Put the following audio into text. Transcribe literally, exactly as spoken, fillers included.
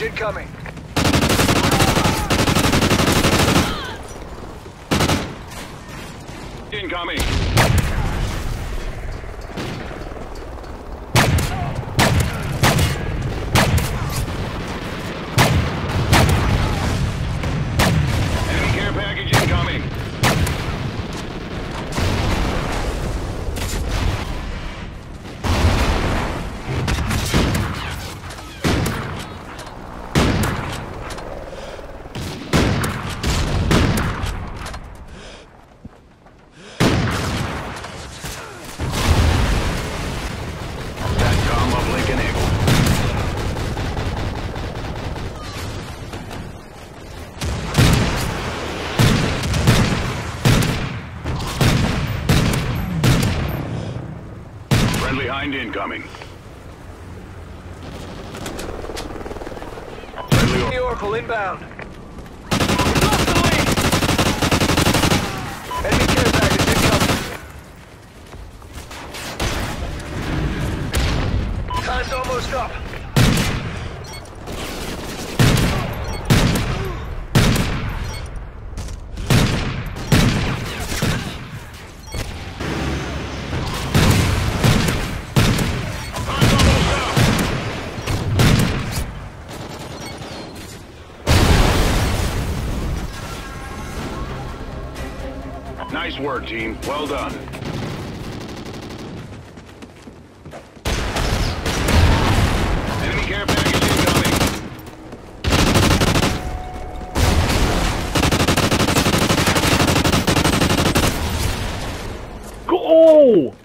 incoming. Incoming. Enemy care package incoming. SATCOM uplink enabled. Friendly Hind incoming. Friendly or The Oracle inbound. Enemy care package incoming. Time's almost up. Nice work, team. Well done. Enemy care package incoming. Go!